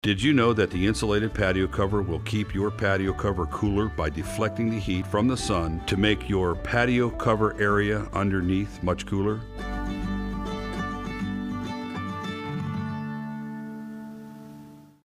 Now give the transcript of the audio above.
Did you know that the insulated patio cover will keep your patio cover cooler by deflecting the heat from the sun to make your patio cover area underneath much cooler?